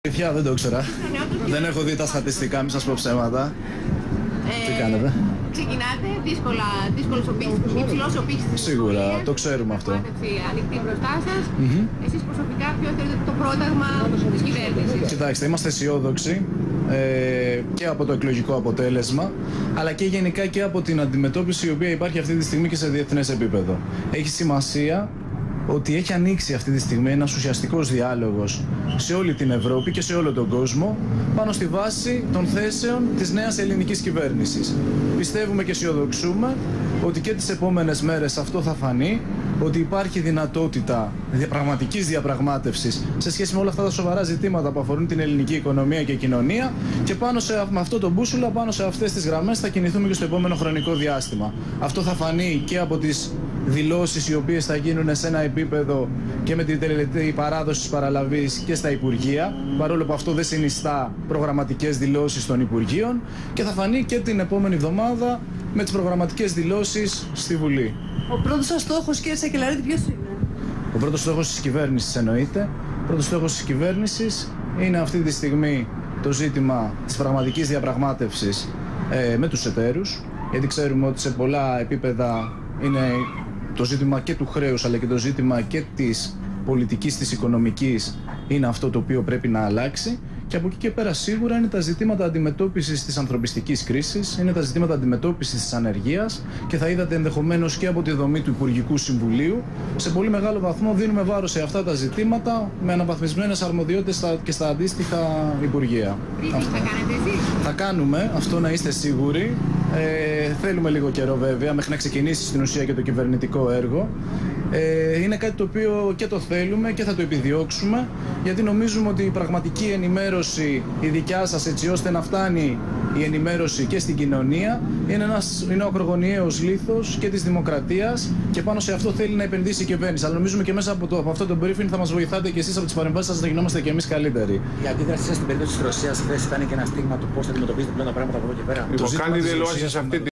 Αλήθεια, δεν το ήξερα. Δεν έχω δει τα στατιστικά, μην σας πω ψέματα. Τι κάνετε? Ξεκινάτε, δύσκολος ο πύχης, υψηλός ο πύχης της Σίγουρα, ιστορίας, το ξέρουμε αυτό. Ανοιχτή μπροστά σας. Εσείς προσωπικά ποιο θεωρείτε το πρόταγμα της κυβέρνησης? Κοιτάξτε, είμαστε αισιόδοξοι και από το εκλογικό αποτέλεσμα, αλλά και γενικά και από την αντιμετώπιση η οποία υπάρχει αυτή τη στιγμή και σε διεθνές επίπεδο. Έχει σημασία ότι έχει ανοίξει αυτή τη στιγμή ένας ουσιαστικός διάλογος σε όλη την Ευρώπη και σε όλο τον κόσμο πάνω στη βάση των θέσεων της νέας ελληνικής κυβέρνησης. Πιστεύουμε και αισιοδοξούμε ότι και τις επόμενες μέρες αυτό θα φανεί, ότι υπάρχει δυνατότητα πραγματικής διαπραγμάτευσης σε σχέση με όλα αυτά τα σοβαρά ζητήματα που αφορούν την ελληνική οικονομία και κοινωνία, και με αυτό το μπούσουλα, πάνω σε αυτές τις γραμμές θα κινηθούμε και στο επόμενο χρονικό διάστημα. Αυτό θα φανεί και από τις δηλώσεις οι οποίες θα γίνουν σε ένα επίπεδο και με την τελευταία παράδοση της παραλαβής και στα Υπουργεία, παρόλο που αυτό δεν συνιστά προγραμματικές δηλώσεις των Υπουργείων, και θα φανεί και την επόμενη εβδομάδα με τις προγραμματικές δηλώσεις στη Βουλή. Ο πρώτος σας στόχος, κύριε Σακελαρίδη, ποιος είναι? Ο πρώτος στόχος της κυβέρνησης εννοείται. Ο πρώτος στόχος της κυβέρνησης είναι αυτή τη στιγμή το ζήτημα της πραγματικής διαπραγμάτευσης με τους εταίρους, γιατί ξέρουμε ότι σε πολλά επίπεδα είναι το ζήτημα και του χρέους, αλλά και το ζήτημα και της πολιτικής, της οικονομικής, είναι αυτό το οποίο πρέπει να αλλάξει. Και από εκεί και πέρα σίγουρα είναι τα ζητήματα αντιμετώπισης της ανθρωπιστικής κρίσης, είναι τα ζητήματα αντιμετώπισης της ανεργίας, και θα είδατε ενδεχομένως και από τη δομή του Υπουργικού Συμβουλίου, σε πολύ μεγάλο βαθμό δίνουμε βάρος σε αυτά τα ζητήματα με αναβαθμισμένες αρμοδιότητες και στα αντίστοιχα Υπουργεία. Θα κάνετε εσείς? Θα κάνουμε, αυτό να είστε σίγουροι. Θέλουμε λίγο καιρό βέβαια μέχρι να ξεκινήσει στην ουσία και το κυβερνητικό έργο. Είναι κάτι το οποίο και το θέλουμε και θα το επιδιώξουμε, γιατί νομίζουμε ότι η πραγματική ενημέρωση, η δικιά σας, έτσι ώστε να φτάνει η ενημέρωση και στην κοινωνία, είναι ο ακρογωνιαίος λίθος και της δημοκρατίας, και πάνω σε αυτό θέλει να επενδύσει η κυβέρνηση. Αλλά νομίζουμε και μέσα από αυτό το briefing θα μας βοηθάτε και εσείς από τις παρεμβάσεις σας, να γινόμαστε και εμείς καλύτεροι. Η αντίδρασή σας στην περίπτωση της Ρωσίας χθες ήταν και ένα στίγμα του πώς θα αντιμετωπίζετε πλέον τα πράγματα από εδώ και πέρα? Κάνει δηλώσεις αυτή